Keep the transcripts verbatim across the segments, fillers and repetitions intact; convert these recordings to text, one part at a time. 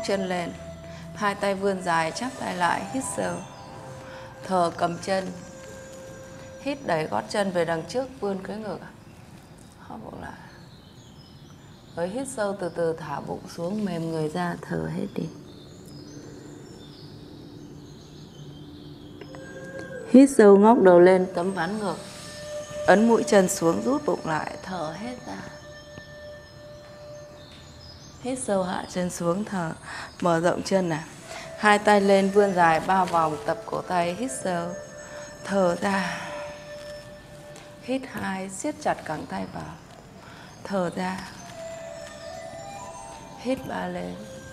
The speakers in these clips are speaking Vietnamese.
chân lên, hai tay vươn dài, chắp tay lại, hít sâu. Thở cầm chân, hít đẩy gót chân về đằng trước, vươn cái ngực, hóp bụng lại. Rồi hít sâu, từ từ thả bụng xuống, mềm người ra, thở hết đi. Hít sâu, ngóc đầu lên, tấm ván ngực, ấn mũi chân xuống, rút bụng lại, thở hết ra. Hít sâu, hạ chân xuống, thở, mở rộng chân này. Hai tay lên, vươn dài ba vòng, tập cổ tay, hít sâu, thở ra. Hít hai, siết chặt cẳng tay vào, thở ra. Hít ba lên,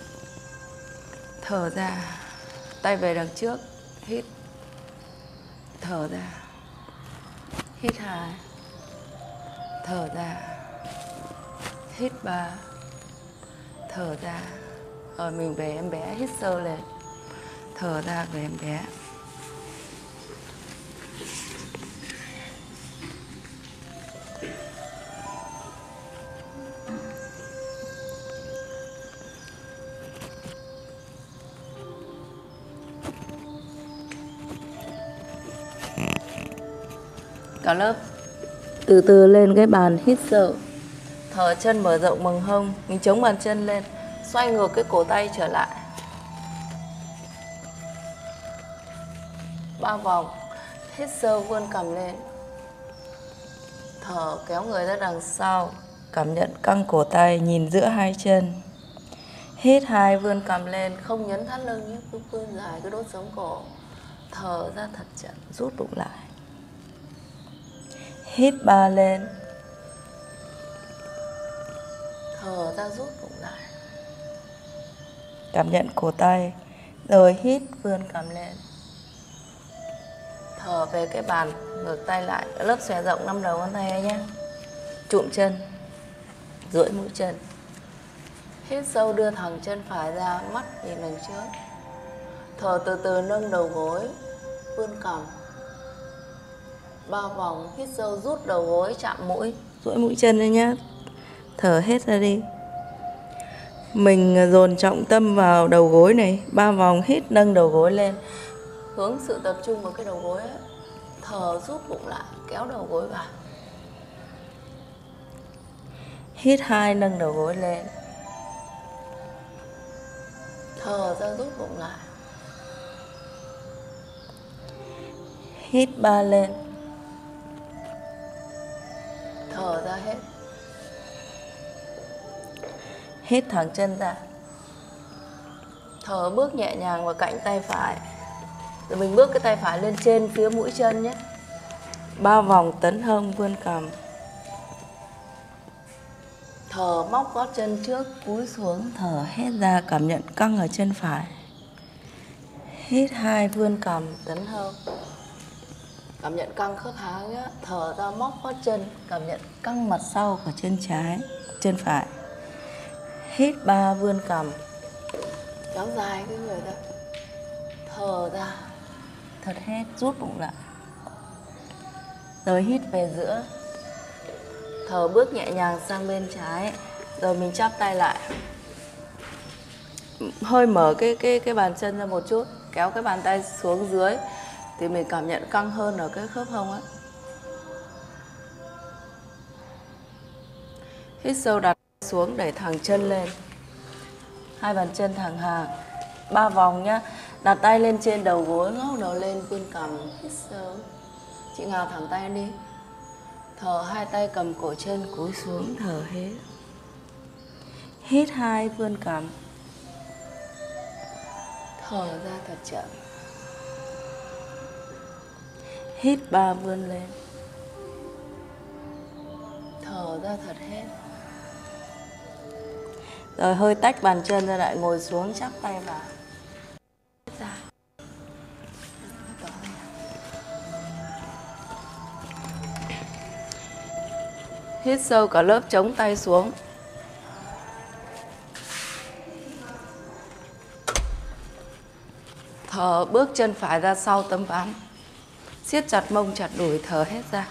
thở ra. Tay về đằng trước, hít, thở ra. Hít hai, thở ra. Hít ba, thở ra. Rồi mình về em bé, hít sâu lên, thở ra về em bé. Cả lớp từ từ lên cái bàn, hít sâu, thở chân mở rộng bằng hông, mình chống bàn chân lên, xoay ngược cái cổ tay trở lại ba vòng, hít sâu, vươn cằm lên, thở kéo người ra đằng sau, cảm nhận căng cổ tay, nhìn giữa hai chân. Hít hai, vươn cằm lên, không nhấn thắt lưng nhé, cứ vươn dài cái đốt sống cổ, thở ra thật chậm, rút bụng lại. Hít ba lên, thở ra, rút bụng lại, cảm nhận cổ tay. Rồi hít, vươn cằm lên, thở về cái bàn, ngược tay lại, lớp xòe rộng năm đầu ngón tay nhé. Trụm chân, duỗi mũi chân. Hít sâu, đưa thẳng chân phải ra, mắt nhìn đằng trước. Thở từ từ, nâng đầu gối, vươn cằm ba vòng, hít sâu, rút đầu gối chạm mũi, duỗi mũi chân lên nhé. Thở hết ra đi. Mình dồn trọng tâm vào đầu gối này, ba vòng, hít, nâng đầu gối lên, hướng sự tập trung vào cái đầu gối ấy. Thở rút bụng lại, kéo đầu gối vào. Hít hai, nâng đầu gối lên, thở ra, rút bụng lại. Hít ba lên, thở ra hết. Hít thẳng chân ra, thở bước nhẹ nhàng vào cạnh tay phải. Rồi mình bước cái tay phải lên trên phía mũi chân nhé. Ba vòng tấn hông, vươn cằm. Thở móc gót chân trước, cúi xuống, thở hết ra, cảm nhận căng ở chân phải. Hít hai, vươn cằm, tấn hông, cảm nhận căng khớp háng nhé. Thở ra, móc gót chân, cảm nhận căng mặt sau của chân trái, chân phải. Hít ba, vươn cằm, kéo dài cái người ra, thở ra thật hết, rút bụng lại. Rồi hít về giữa, thở bước nhẹ nhàng sang bên trái. Rồi mình chắp tay lại, hơi mở cái cái cái bàn chân ra một chút, kéo cái bàn tay xuống dưới thì mình cảm nhận căng hơn ở cái khớp hông á. Hít sâu, đặt xuống, đẩy thẳng chân lên, hai bàn chân thẳng hàng, ba vòng nhá. Đặt tay lên trên đầu gối, ngóc đầu lên, vươn cằm, hít sâu. Chị Ngào thẳng tay đi, thở hai tay cầm cổ chân, cúi xuống, thở hết. Hít hai, vươn cằm, thở ra thật chậm. Hít ba, vươn lên, thở ra thật hết. Rồi hơi tách bàn chân ra, lại ngồi xuống, chắp tay vào. Ra. Hít sâu, cả lớp chống tay xuống. Thở bước chân phải ra sau tấm ván, siết chặt mông, chặt đùi, thở hết ra.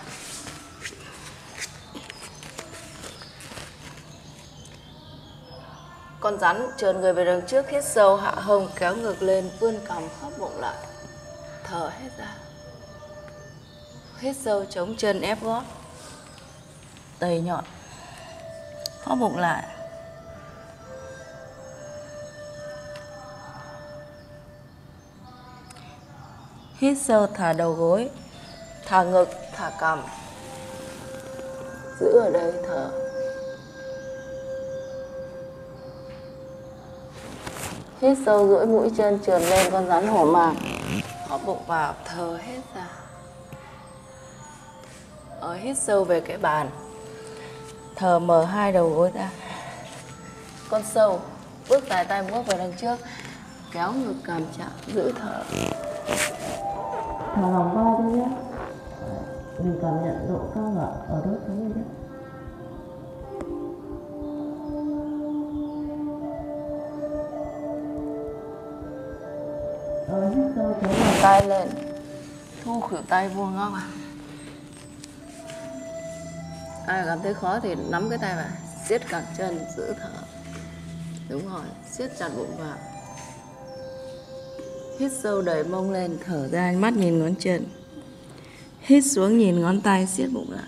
con rắn trườn người về đằng trước, hít sâu hạ hông, kéo ngược lên, vươn cằm hóp bụng lại, thở hết ra. Hít sâu, chống chân ép gót, tay nhọn, hóp bụng lại. Hít sâu, thả đầu gối, thả ngực, thả cằm, giữ ở đây thở. Hít sâu, duỗi mũi chân trườn lên con rắn hổ mang, hóp bụng vào, thở hết ra. Ở hít sâu về cái bàn, thở mở hai đầu gối ra. Con sâu, bước tài tay bước về đằng trước, kéo ngực cằm chạm, giữ thở. Thở lòng vai thôi nhé. Mình cảm nhận độ căng ở, ở đốt sống nhé. Rồi hít sâu, chống bàn tay lên, thu khuỷu tay vuông góc à. Ai cảm thấy khó thì nắm cái tay vào, siết cẳng chân, giữ thở. Đúng rồi, siết chặt bụng vào. Hít sâu, đẩy mông lên, thở ra, mắt nhìn ngón chân. Hít xuống, nhìn ngón tay, siết bụng lại.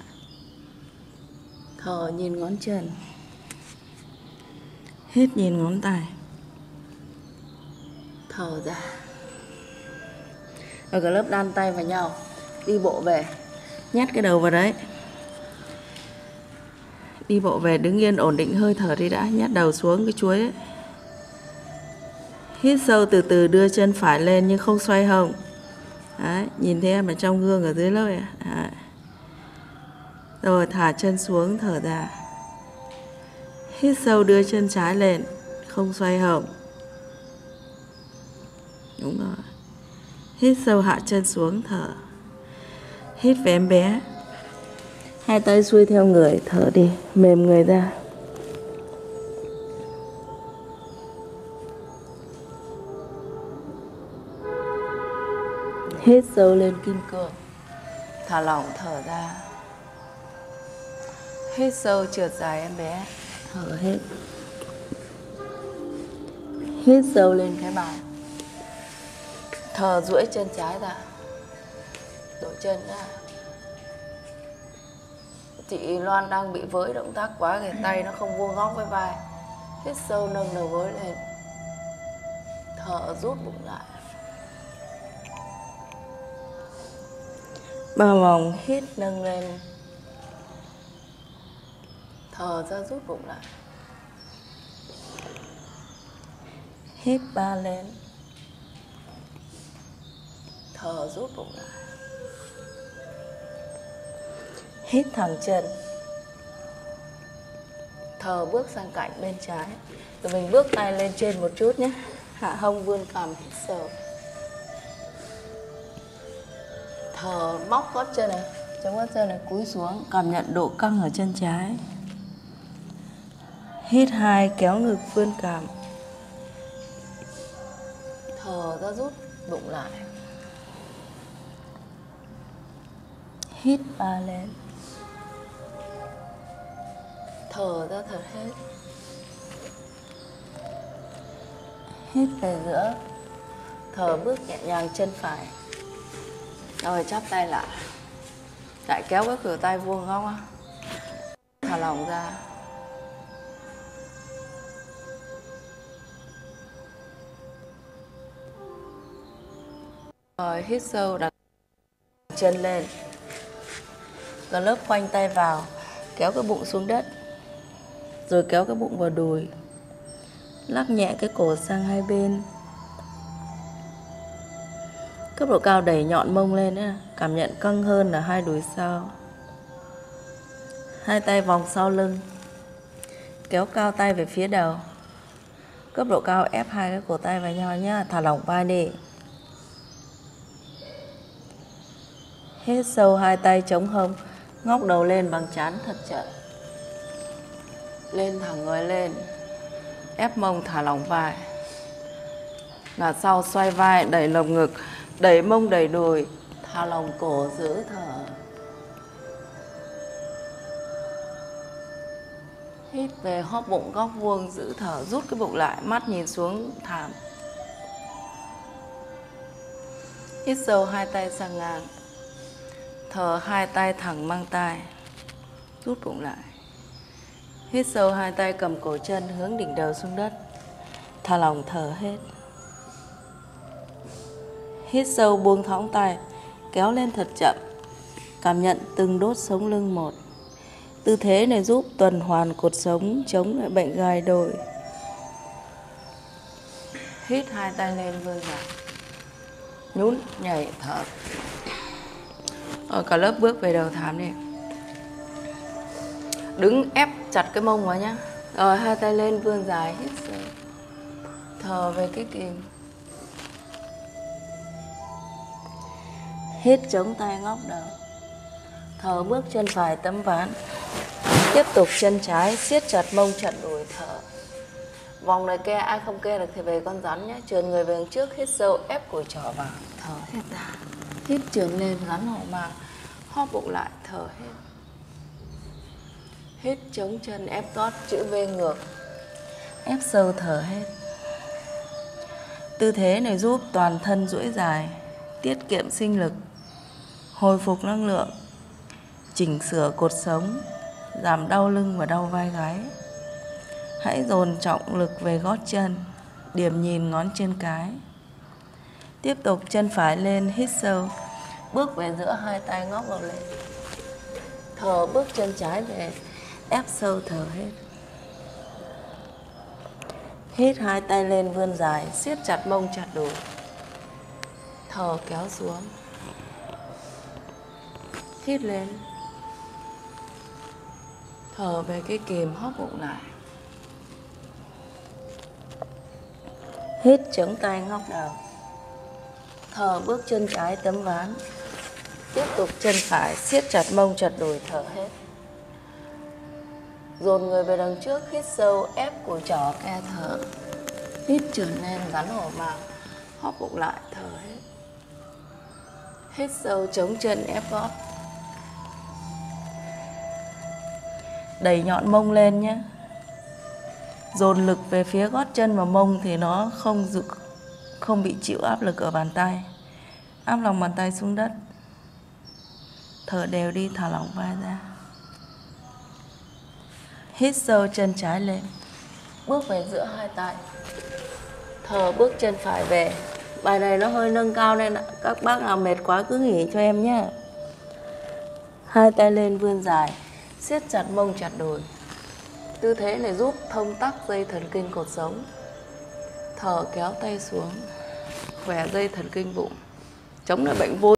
Thở, nhìn ngón chân. Hít, nhìn ngón tay. Thở ra. Ở cái lớp đan tay vào nhau, đi bộ về, nhét cái đầu vào đấy. Đi bộ về, đứng yên, ổn định hơi thở đi đã, nhét đầu xuống cái chuối ấy. Hít sâu, từ từ đưa chân phải lên nhưng không xoay hông. Đấy, nhìn thấy em ở trong gương ở dưới lớp à? Đấy. Rồi thả chân xuống, thở ra. Hít sâu, đưa chân trái lên, không xoay hông. Đúng rồi. Hít sâu, hạ chân xuống, thở. Hít về em bé. Hai tay xuôi theo người, thở đi, mềm người ra. Hít sâu lên kim cương, thả lỏng, thở ra. Hít sâu, trượt dài em bé, thở hết. Hít sâu lên cái bàn, thở duỗi chân trái ra, đổi chân ra. Chị Loan đang bị với động tác quá, cái tay nó không vuông góc với vai. Hít sâu, nâng đầu gối lên, thở rút bụng lại. Ba vòng, hít nâng lên, thở ra rút bụng lại. Hít ba lên, thở rút bụng lại. Hít thẳng chân, thở bước sang cạnh bên trái. Rồi mình bước tay lên trên một chút nhé. Hạ hông, vươn cằm, hít sâu. Thở móc gót chân này, chống gót chân này cúi xuống, cảm nhận độ căng ở chân trái. Hít hai, kéo ngực, vươn cằm. Thở ra rút bụng lại. Hít ba lên, thở ra thật hết. Hít về giữa, thở bước nhẹ nhàng chân phải. Rồi chắp tay lại, lại kéo cái khuỷu tay vuông góc á, thả lỏng ra. Rồi hít sâu, đặt chân lên, rồi lớp khoanh tay vào, kéo cái bụng xuống đất, rồi kéo cái bụng vào đùi, lắc nhẹ cái cổ sang hai bên. Cấp độ cao đẩy nhọn mông lên nữa, cảm nhận căng hơn là hai đùi sau. Hai tay vòng sau lưng, kéo cao tay về phía đầu. Cấp độ cao ép hai cái cổ tay vào nhau nhá, thả lỏng vai đi. Hít sâu, hai tay chống hông, ngóc đầu lên bằng trán thật chậm. Lên thẳng người lên, ép mông, thả lỏng vai. Ngả sau xoay vai, đẩy lồng ngực, đẩy mông, đẩy đùi, thả lỏng cổ, giữ thở. Hít về hóp bụng góc vuông, giữ thở, rút cái bụng lại, mắt nhìn xuống thảm. Hít sâu, hai tay sang ngang. Thở, hai tay thẳng mang tai. Rút bụng lại. Hít sâu, hai tay cầm cổ chân hướng đỉnh đầu xuống đất. Thả lỏng, thở hết. Hít sâu, buông thõng tay, kéo lên thật chậm. Cảm nhận từng đốt sống lưng một. Tư thế này giúp tuần hoàn cột sống, chống lại bệnh gai đồi. Hít hai tay lên vươn ra. Nhún, nhảy, thở. Ở cả lớp bước về đầu thảm đi. Đứng ép chặt cái mông vào nhá. Rồi hai tay lên vươn dài, hít sâu. Thở về cái kìm. Hít chống tay ngóc đầu. Thở bước chân phải tấm ván. Tiếp tục chân trái siết chặt mông chặt đùi, thở. Vòng này ke, ai không ke được thì về con rắn nhé. Trườn người về trước, hít sâu, ép cổ trỏ vào, thở hết ra. Hít trườn lên, rắn hậu màng, hóp bụng lại, thở hết. Hít chống chân, ép gót, chữ V ngược. Ép sâu, thở hết. Tư thế này giúp toàn thân duỗi dài, tiết kiệm sinh lực, hồi phục năng lượng, chỉnh sửa cột sống, giảm đau lưng và đau vai gáy. Hãy dồn trọng lực về gót chân, điểm nhìn ngón chân cái. Tiếp tục chân phải lên, hít sâu, bước về giữa hai tay ngóc đầu lên. Thở, bước chân trái về, ép sâu, thở hết. Hít hai tay lên vươn dài, siết chặt mông chặt đùi. Thở kéo xuống. Hít lên. Thở về cái kìm, hóp bụng lại. Hít chống tay ngóc đầu. Thở bước chân trái tấm ván. Tiếp tục chân phải siết chặt mông chặt đùi, thở hết. Dồn người về đằng trước, hít sâu, ép cổ trỏ ke, thở. Hít trườn lên, gắn hổ màng, hóp bụng lại, thở hết. Hít sâu, chống chân, ép gót. Đẩy nhọn mông lên nhé. Dồn lực về phía gót chân và mông thì nó không dự, không bị chịu áp lực ở bàn tay. Áp lòng bàn tay xuống đất. Thở đều đi, thả lỏng vai ra. Hít sâu, chân trái lên. Bước về giữa hai tay. Thở, bước chân phải về. Bài này nó hơi nâng cao nên các bác nào mệt quá cứ nghỉ cho em nhé. Hai tay lên vươn dài, siết chặt mông chặt đùi. Tư thế này giúp thông tắc dây thần kinh cột sống. Thở kéo tay xuống, khỏe dây thần kinh bụng, chống lại bệnh vô